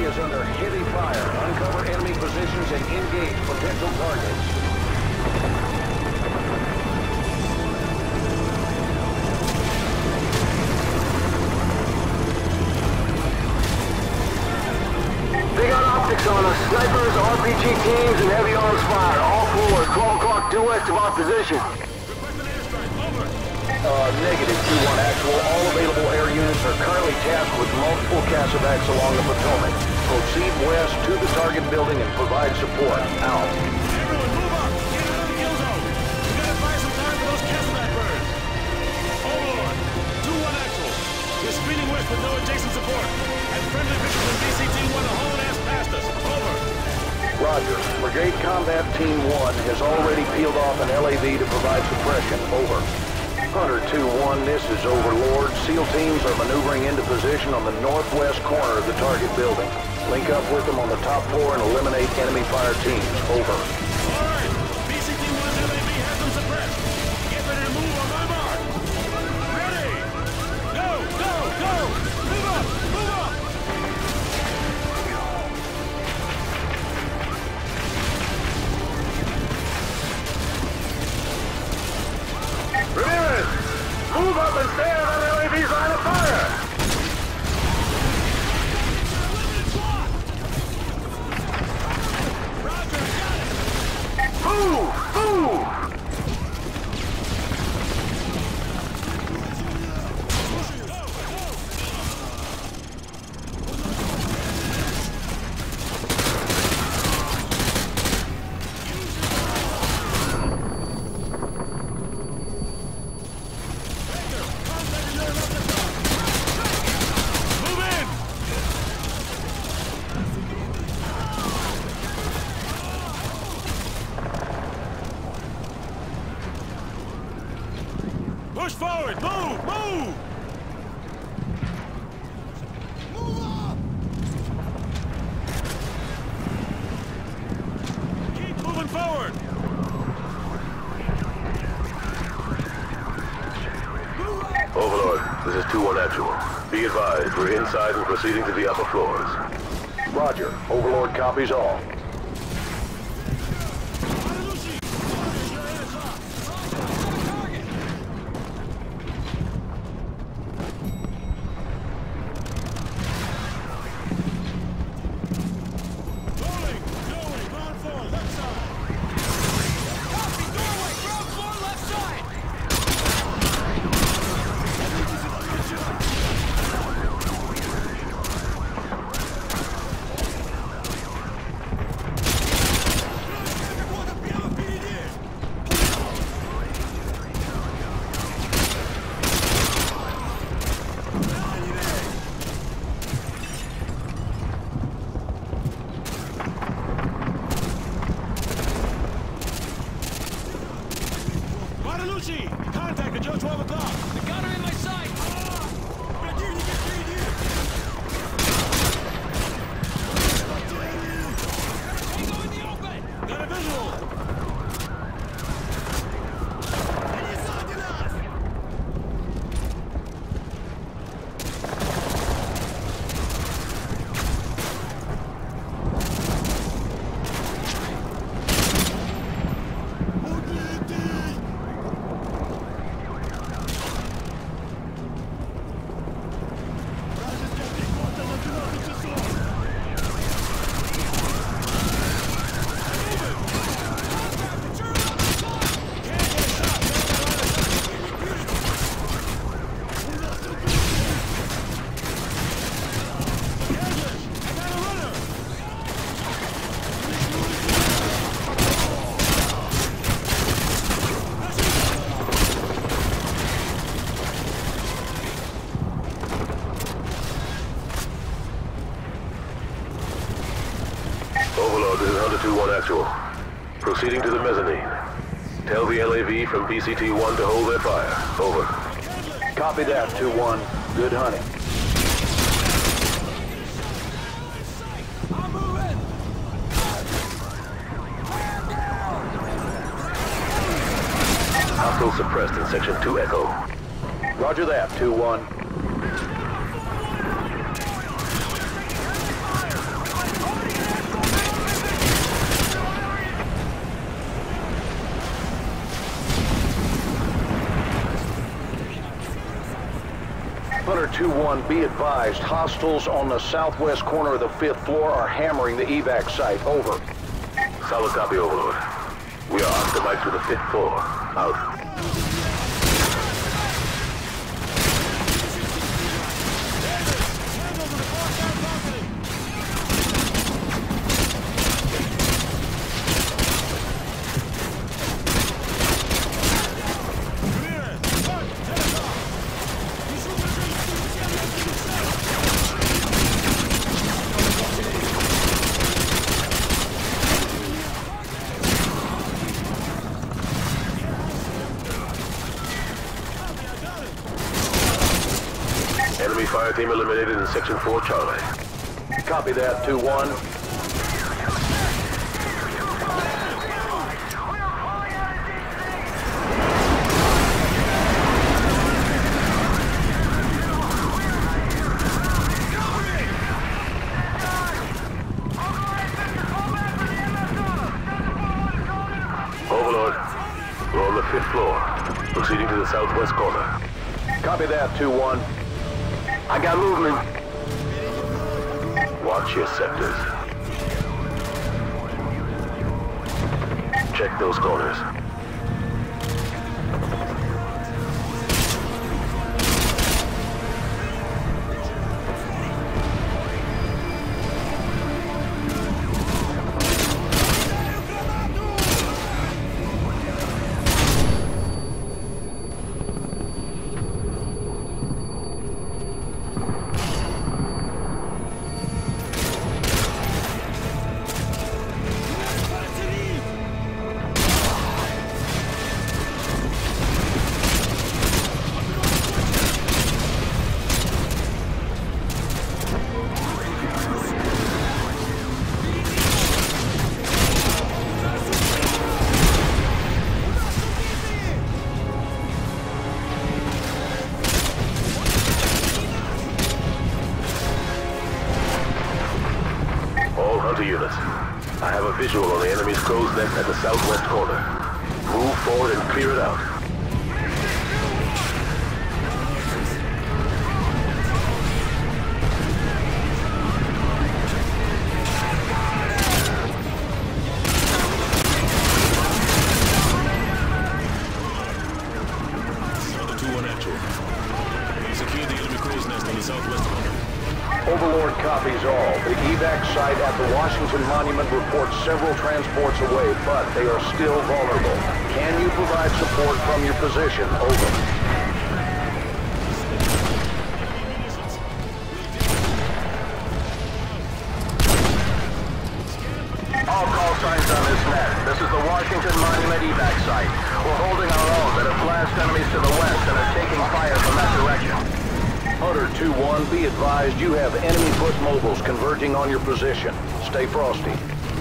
is under heavy fire. Uncover enemy positions and engage potential targets. They got optics on us. Snipers, RPG teams, and heavy arms fire. All forward. 12 o'clock due west of our position. Negative 2-1 actual. All available air units are currently tasked with multiple Casavacs along the Potomac. Proceed west to the target building and provide support. Out. Everyone, move up! Get into the kill zone! We gotta buy some time for those Cassavac birds! Overlord, 2-1 actual. We're speeding west with no adjacent support. And friendly victory from BCT-1 to haul ass past us. Over. Roger. Brigade Combat Team 1 has already peeled off an LAV to provide suppression. Over. Hunter 2-1, this is Overlord. SEAL teams are maneuvering into position on the northwest corner of the target building. Link up with them on the top floor and eliminate enemy fire teams. Over. All right. BCT-1's LAV has them suppressed. Get ready to move on my mark. Ready! Go! Go! Go! Move up! Move up! Ramirez! Move up and stay out on LAV's line of fire! Move! Move! Push forward! Move! Move! Move up! Keep moving forward! Overlord, this is 2-1 actual. Be advised, we're inside and proceeding to the upper floors. Roger. Overlord copies all. Contact at Joe 12 o'clock! The gunner in my sight! Tango in the open! Got a visual! Overlord, this is Hunter 2-1 actual. Proceeding to the mezzanine. Tell the LAV from BCT-1 to hold their fire. Over. Copy that, 2-1. Good hunting. Hostile suppressed in Section 2 Echo. Roger that, 2-1. Hunter 2-1, be advised, hostiles on the southwest corner of the 5th floor are hammering the evac site. Over. Solid copy, Overlord. We are optimized to the 5th floor. Out. Enemy fire team eliminated in Section 4, Charlie. Copy that, 2-1. Overlord, we're on the 5th floor, proceeding to the southwest corner. Copy that, 2-1. I got movement. Watch your sectors. Check those corners. Units. I have a visual on the enemy's crow's nest at the southwest corner. Move forward and clear it out. Hunter 2-1 actual. Secure the enemy crow's nest on the southwest corner. Overlord copies all. The evac site at the Washington Monument reports several transports away, but they are still vulnerable. Can you provide support from your position? Over. All call signs on this net. This is the Washington Monument evac site. We're holding our own, but have flashed enemies to the west and are taking fire from that direction. Hunter 2-1, be advised you have enemy foot mobiles converging on your position. Stay frosty.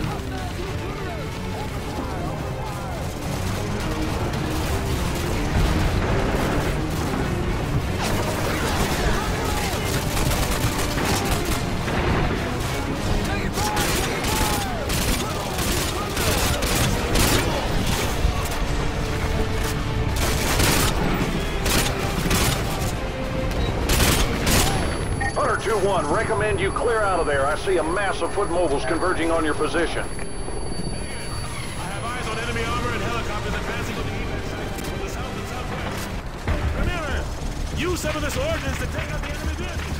Hunter 2-1, recommend you clear out of there. I see a mass of foot mobiles converging on your position. I have eyes on enemy armor and helicopters advancing on the evac site from the south and southwest. Ramirez, use some of this ordnance to take out the enemy vehicles.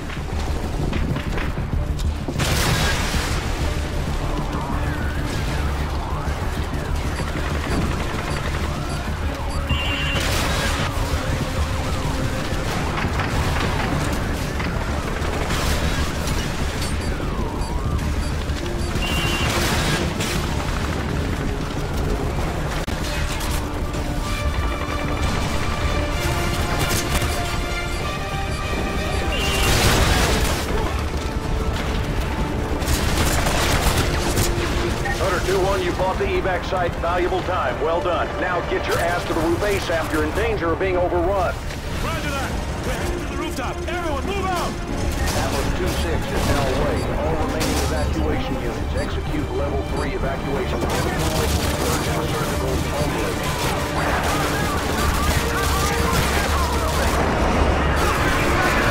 You bought the evac site, valuable time. Well done. Now get your ass to the roof ASAP. You're in danger of being overrun. Roger that. We're heading to the rooftop. Everyone, move out! Atlas 2-6 is now away. All remaining evacuation units execute level 3 evacuation protocols. Urgent surgical only.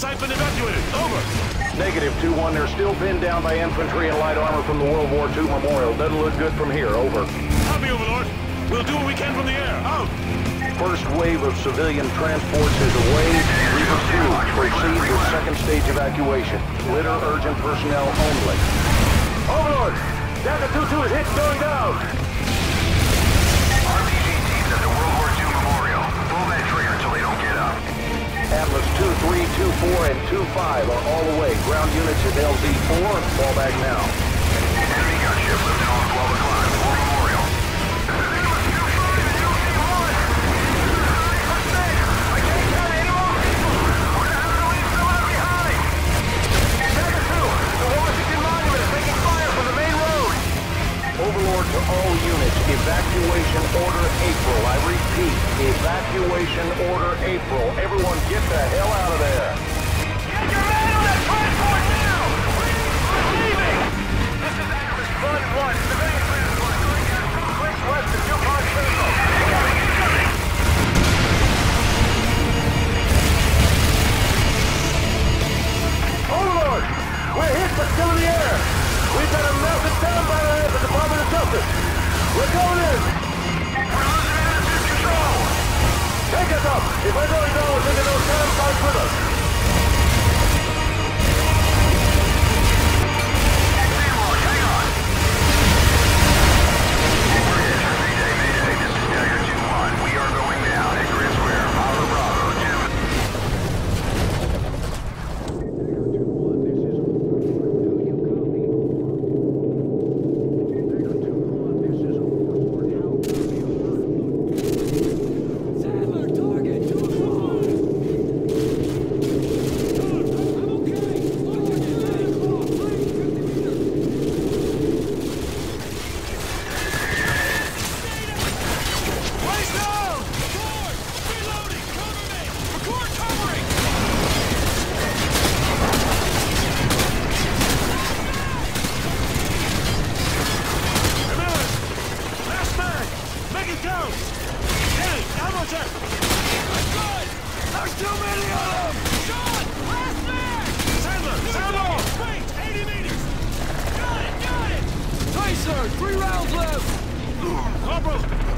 site been evacuated. Over. Negative 2-1. They're still pinned down by infantry and light armor from the World War II memorial. Doesn't look good from here. Over. Copy, Overlord. We'll do what we can from the air. Out. First wave of civilian transports is away. Reaver 2, proceed with second stage evacuation. Litter urgent personnel only. Overlord! Delta 2-2 is hit going down. RPG teams at the World War II memorial. Pull that trigger until they don't get up. Atlas 2-3, 2-4, and 2-5 are all away. Ground units at LZ-4. Fall back now. Enemy gunship lifting off 12 o'clock. War memorial. Overlord to all units, evacuation order April. I repeat, evacuation order April. Everyone get the hell out of there. Get your man on that transport now! We're leaving! This is Atlas 1-1. Civilian transport going down 2 clicks west of DuPont Circle. Incoming! Overlord! We're hit but still in the air. We've got a massive down battle at the Department of Justice. We're going in. We're losing attitude control! Take us up. If we're going down, we're taking those cannon pods with us. Samlock, hang on! Mayday, Mayday. This is Dagger 2-1. We are going down at Grid Square. Bravo, Bravo, Jim. Sir, 3 rounds left! Corporal,